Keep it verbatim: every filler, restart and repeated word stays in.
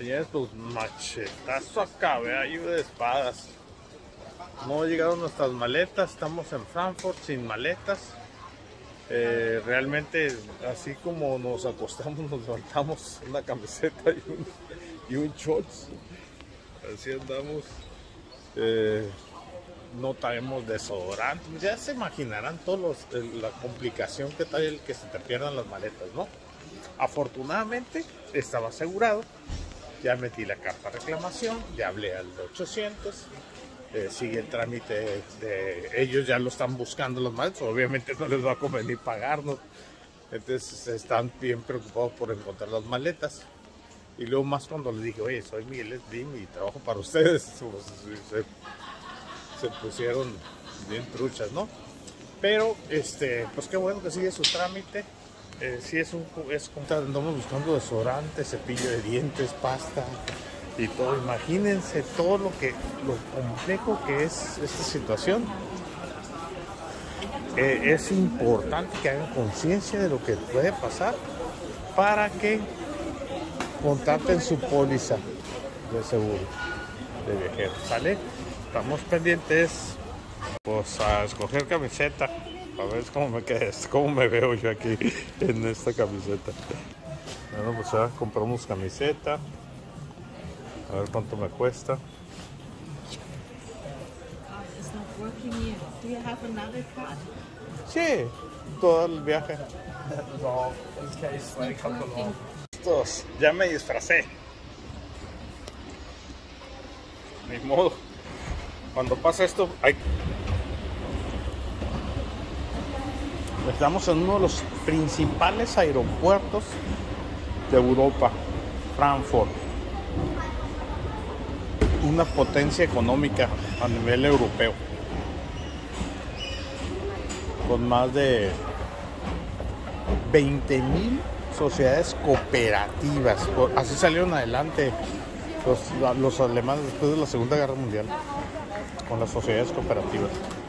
Señores, pues machetazo acá, vea, lluvia de espadas. No llegaron nuestras maletas, estamos en Frankfurt sin maletas. Eh, realmente, así como nos acostamos, nos levantamos una camiseta y un, y un shorts. Así andamos. Eh, no traemos desodorante. Ya se imaginarán todos los, la complicación que trae el que se te pierdan las maletas, ¿no? Afortunadamente estaba asegurado. Ya metí la carta de reclamación, ya hablé al ochocientos. Eh, sigue el trámite de, de ellos, ya lo están buscando los maletas. Obviamente no les va a convenir pagarnos. Entonces están bien preocupados por encontrar las maletas. Y luego más cuando les dije, oye, soy Miguel Slim y trabajo para ustedes, pues, se, se pusieron bien truchas, ¿no? Pero, este, pues qué bueno que sigue su trámite. Eh, sí es un, es andamos buscando desodorante, cepillo de dientes, pasta y todo. Imagínense todo lo que, lo complejo que es esta situación. Eh, es importante que hagan conciencia de lo que puede pasar para que contacten su póliza de seguro de viajero, ¿sale? Estamos pendientes, pues, a escoger camiseta, a ver cómo me queda, cómo me veo yo aquí en esta camiseta. Bueno, pues ya compramos camiseta, a ver cuánto me cuesta. Sí, todo el viaje. Estos, ya me disfracé. Ni modo. Cuando pasa esto, hay... estamos en uno de los principales aeropuertos de Europa, Frankfurt. Una potencia económica a nivel europeo, con más de veinte mil sociedades cooperativas. Así salieron adelante los, los alemanes después de la Segunda Guerra Mundial, con las sociedades cooperativas.